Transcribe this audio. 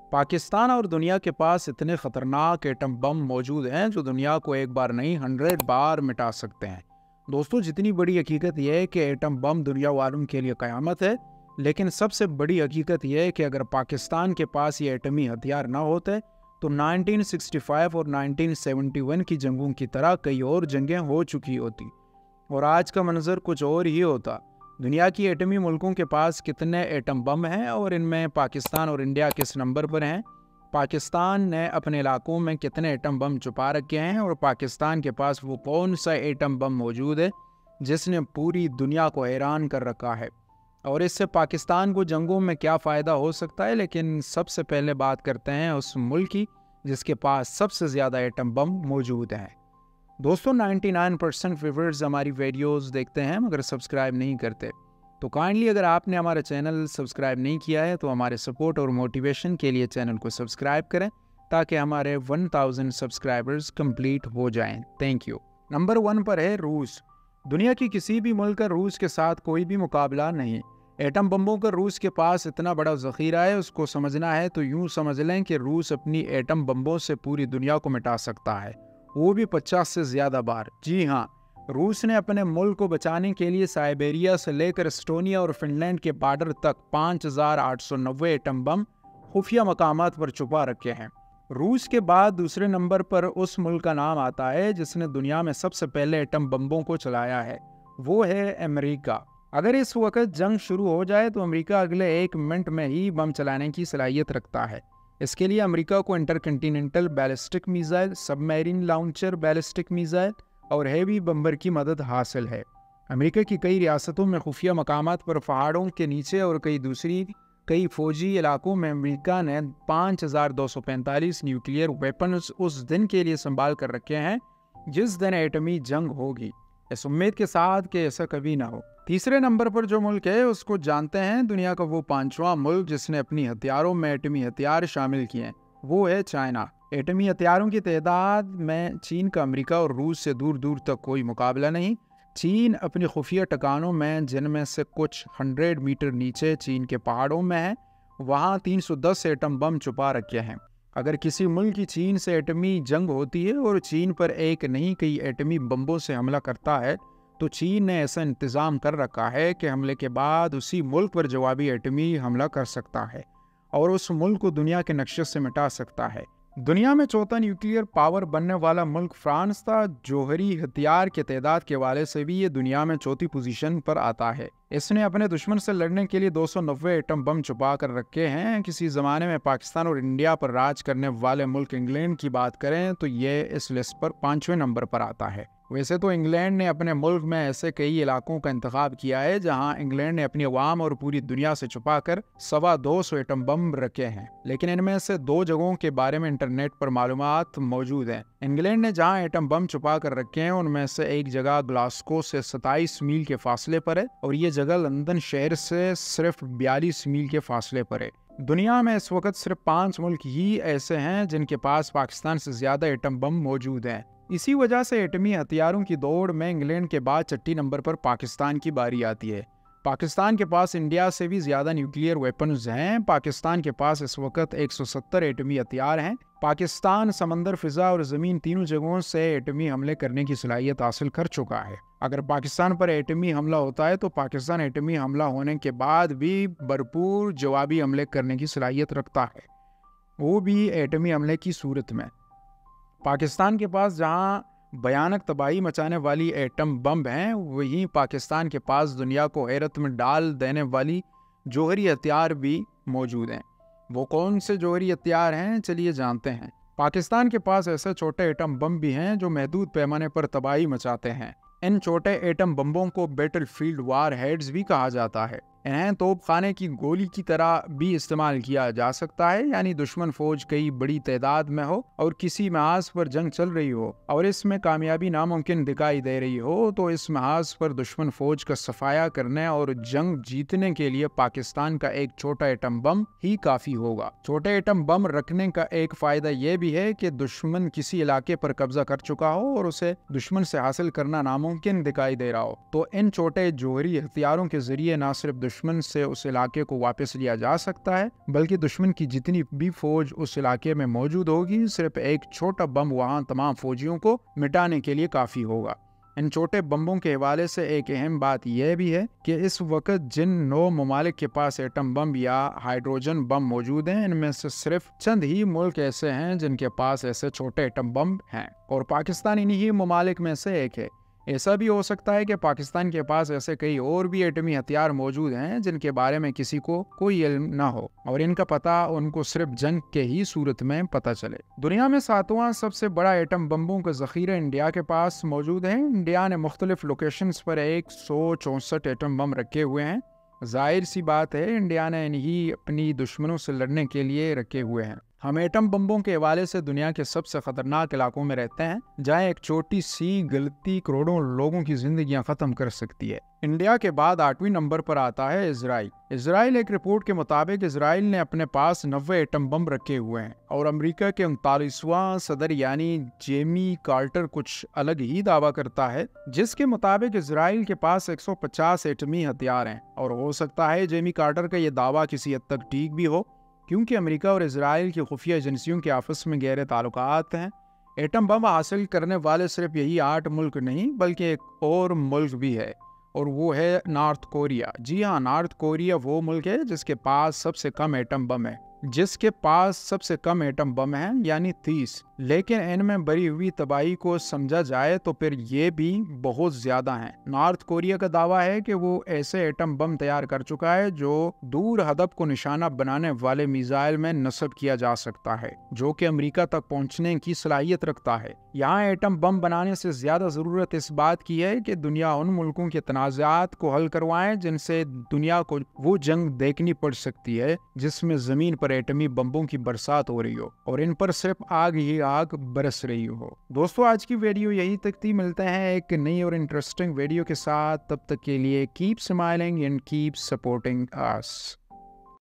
पाकिस्तान और दुनिया के पास इतने खतरनाक एटम बम मौजूद हैं जो दुनिया को एक बार नहीं 100 बार मिटा सकते हैं। दोस्तों, जितनी बड़ी हकीकत यह है कि एटम बम दुनिया वालों के लिए क़यामत है, लेकिन सबसे बड़ी हकीकत यह है कि अगर पाकिस्तान के पास ये एटमी हथियार ना होते तो 1965 और 1971 की जंगों की तरह कई और जंगें हो चुकी होती और आज का मंजर कुछ और ही होता। दुनिया की एटमी मुल्कों के पास कितने एटम बम हैं और इनमें पाकिस्तान और इंडिया किस नंबर पर हैं? पाकिस्तान ने अपने इलाकों में कितने एटम बम छुपा रखे हैं और पाकिस्तान के पास वो कौन सा एटम बम मौजूद है जिसने पूरी दुनिया को हैरान कर रखा है और इससे पाकिस्तान को जंगों में क्या फ़ायदा हो सकता है। लेकिन सबसे पहले बात करते हैं उस मुल्क की जिसके पास सबसे ज़्यादा एटम बम मौजूद हैं। दोस्तों, 99% व्यूअर्स हमारी वीडियोस देखते हैं मगर सब्सक्राइब नहीं करते, तो काइंडली अगर आपने हमारा चैनल सब्सक्राइब नहीं किया है तो हमारे सपोर्ट और मोटिवेशन के लिए चैनल को सब्सक्राइब करें ताकि हमारे 1000 सब्सक्राइबर्स कंप्लीट हो जाएं। Thank you. नंबर 1 पर है रूस। दुनिया की किसी भी मुल्क का रूस के साथ कोई भी मुकाबला नहीं। एटम बम्बों का रूस के पास इतना बड़ा ज़ख़ीरा है, उसको समझना है तो यूँ समझ लें कि रूस अपनी एटम बम्बों से पूरी दुनिया को मिटा सकता है, वो भी 50 से ज़्यादा बार। जी हाँ, रूस ने अपने मुल्क को बचाने के लिए साइबेरिया से लेकर एस्टोनिया और फिनलैंड के बॉर्डर तक 5890 एटम बम खुफिया मकामात पर छुपा रखे हैं। रूस के बाद दूसरे नंबर पर उस मुल्क का नाम आता है जिसने दुनिया में सबसे पहले एटम बम्बों को चलाया है, वो है अमेरिका। अगर इस वक्त जंग शुरू हो जाए तो अमेरिका अगले 1 मिनट में ही बम चलाने की सलाहियत रखता है। इसके लिए अमेरिका को intercontinental ballistic missile, submarine launcher ballistic missile और हेवी बम्बर की मदद हासिल है। अमेरिका की कई रियासतों में खुफिया मकामात पर पहाड़ों के नीचे और कई फौजी इलाकों में अमेरिका ने 5245 न्यूक्लियर वेपन्स उस दिन के लिए संभाल कर रखे हैं जिस दिन एटमी जंग होगी, इस उम्मीद के साथ कि ऐसा कभी ना हो। तीसरे नंबर पर जो मुल्क है उसको जानते हैं, दुनिया का वो 5वां मुल्क जिसने अपनी हथियारों में एटमी हथियार शामिल किए हैं, वो है चाइना। एटमी हथियारों की तादाद में चीन का अमेरिका और रूस से दूर दूर तक कोई मुकाबला नहीं। चीन अपनी खुफिया ठिकानों में, जिनमें से कुछ 100 मीटर नीचे चीन के पहाड़ों में है, वहाँ 310 एटम बम छुपा रखे हैं। अगर किसी मुल्क की चीन से एटमी जंग होती है और चीन पर एक नहीं कई एटमी बम्बों से हमला करता है तो चीन ने ऐसा इंतज़ाम कर रखा है कि हमले के बाद उसी मुल्क पर जवाबी एटमी हमला कर सकता है और उस मुल्क को दुनिया के नक्शे से मिटा सकता है। दुनिया में चौथा न्यूक्लियर पावर बनने वाला मुल्क फ्रांस था। जौहरी हथियार के तादाद के हवाले से भी ये दुनिया में चौथी पोजीशन पर आता है। इसने अपने दुश्मन से लड़ने के लिए 290 एटम बम छुपा कर रखे हैं। किसी ज़माने में पाकिस्तान और इंडिया पर राज करने वाले मुल्क इंग्लैंड की बात करें तो ये इस लिस्ट पर 5वें नंबर पर आता है। वैसे तो इंग्लैंड ने अपने मुल्क में ऐसे कई इलाकों का इंतखाब किया है जहां इंग्लैंड ने अपनी अवाम और पूरी दुनिया से छुपाकर 225 एटम बम रखे हैं, लेकिन इनमें से 2 जगहों के बारे में इंटरनेट पर मालूमात मौजूद हैं। इंग्लैंड ने जहां एटम बम छुपा कर रखे हैं उनमें से एक जगह ग्लासगो से 27 मील के फासले पर है और ये जगह लंदन शहर से सिर्फ 42 मील के फासले पर है। दुनिया में इस वक्त सिर्फ 5 मुल्क ही ऐसे हैं जिनके पास पाकिस्तान से ज्यादा एटम बम मौजूद हैं। इसी वजह से एटमी हथियारों की दौड़ में इंग्लैंड के बाद 6 नंबर पर पाकिस्तान की बारी आती है। पाकिस्तान के पास इंडिया से भी ज़्यादा न्यूक्लियर वेपन्स हैं। पाकिस्तान के पास इस वक्त 170 एटमी हथियार हैं। पाकिस्तान समंदर, फिजा और ज़मीन तीनों जगहों से एटमी हमले करने की सलाहियत हासिल कर चुका है। अगर पाकिस्तान पर एटमी हमला होता है तो पाकिस्तान एटमी हमला होने के बाद भी भरपूर जवाबी हमले करने की सलाहियत रखता है, वो भी एटमी हमले की सूरत में। पाकिस्तान के पास जहां भयानक तबाही मचाने वाली एटम बम हैं, वहीं पाकिस्तान के पास दुनिया को हैरत में डाल देने वाली जौहरी हथियार भी मौजूद हैं। वो कौन से जौहरी हथियार हैं, चलिए जानते हैं। पाकिस्तान के पास ऐसे छोटे एटम बम भी हैं जो महदूद पैमाने पर तबाही मचाते हैं। इन छोटे एटम बम्बों को बैटलफील्ड वार हेड्स भी कहा जाता है। इन्हें तोपखाने की गोली की तरह भी इस्तेमाल किया जा सकता है, यानी दुश्मन फौज कई बड़ी तादाद में हो और किसी महाज पर जंग चल रही हो और इसमें कामयाबी नामुमकिन दिखाई दे रही हो तो इस महाज पर दुश्मन फौज का सफाया करने और जंग जीतने के लिए पाकिस्तान का एक छोटा एटम बम ही काफी होगा। छोटे एटम बम रखने का एक फायदा यह भी है कि दुश्मन किसी इलाके पर कब्जा कर चुका हो और उसे दुश्मन से हासिल करना नामुमकिन दिखाई दे रहा हो तो इन छोटे जौहरी हथियारों के जरिए न सिर्फ دشمن سے اس علاقے کو واپس لیا جا سکتا ہے، بلکہ دشمن کی جتنی بھی فوج اس علاقے میں موجود ہوگی، صرف ایک چھوٹا بم وہاں تمام فوجیوں کو مٹانے کے لیے کافی ہوگا۔ ان چھوٹے بمبوں کے حوالے سے ایک اہم بات یہ بھی ہے کہ اس وقت جن 9 ممالک کے پاس ایٹم بم یا ہائیڈروجن بم موجود ہیں، ان میں سے صرف چند ہی ملک ایسے ہیں جن کے پاس ایسے چھوٹے ایٹم بم ہیں، اور پاکستان انہی ممالک میں سے ایک ہے۔ ایسا بھی ہو سکتا ہے کہ پاکستان کے پاس ایسے کئی اور بھی ایٹمی ہتھیار موجود ہیں جن کے بارے میں کسی کو کوئی علم نہ ہو، اور ان کا پتہ ان کو صرف جنگ کے ہی صورت میں پتہ چلے۔ دنیا میں 7واں سب سے بڑا ایٹم بمبوں کا ذخیرہ انڈیا کے پاس موجود ہے۔ انڈیا نے مختلف لوکیشنز پر 164 ایٹم بم رکھے ہوئے ہیں۔ ظاہر سی بات ہے انڈیا نے انہی اپنی دشمنوں سے لڑنے کے لیے رکھے ہوئے ہیں۔ ہم ایٹم بمبوں کے حوالے سے دنیا کے سب سے خطرناک علاقوں میں رہتے ہیں، جہاں ایک چھوٹی سی غلطی کروڑوں لوگوں کی زندگیاں ختم کر سکتی ہے۔ انڈیا کے بعد 8ویں نمبر پر آتا ہے اسرائیل۔ اسرائیل ایک رپورٹ کے مطابق اسرائیل نے اپنے پاس 90 ایٹم بم رکھے ہوئے ہیں، اور امریکہ کے 39واں صدر یعنی جیمی کارٹر کچھ الگ ہی دعویٰ کرتا ہے، جس کے مطابق اسرائیل کے پاس 150 ایٹمی ہتھیار ہیں، اور ہو سکتا ہے جیمی کارٹر کا یہ دعویٰ کسی حد تک ٹھیک بھی ہو، کیونکہ امریکہ اور اسرائیل کی خفیہ ایجنسیوں کے آپس میں گہرے تعلقات ہیں۔ ایٹم بم حاصل کرنے والے صرف یہی 8 ملک نہیں بلکہ ایک اور ملک بھی ہے، اور وہ ہے نارتھ کوریا۔ جی ہاں، نارتھ کوریا وہ ملک ہے جس کے پاس سب سے کم ایٹم بم ہیں، یعنی 30۔ لیکن ان میں بری ہوئی تباہی کو سمجھا جائے تو پھر یہ بھی بہت زیادہ ہیں۔ نارتھ کوریا کا دعویٰ ہے کہ وہ ایسے ایٹم بم تیار کر چکا ہے جو دور ہدف کو نشانہ بنانے والے میزائل میں نصب کیا جا سکتا ہے، جو کہ امریکہ تک پہنچنے کی صلاحیت رکھتا ہے۔ یہاں ایٹم بم بنانے سے زیادہ ضرورت اس بات کی ہے کہ دنیا ان ملکوں کے تنازعات کو حل کروائے جن سے دنیا کو وہ جنگ دیکھنی پڑ سکتی ہے جس میں زمین پر ایٹمی بمبوں کی برسات ہو رہی ہو اور ان پر صرف آگ ہی آگ برس رہی ہو۔ دوستو، آج کی ویڈیو یہی تک تھی۔ ملتے ہیں ایک نئی اور انٹرسٹنگ ویڈیو کے ساتھ، تب تک کے لیے keep smiling and keep supporting us.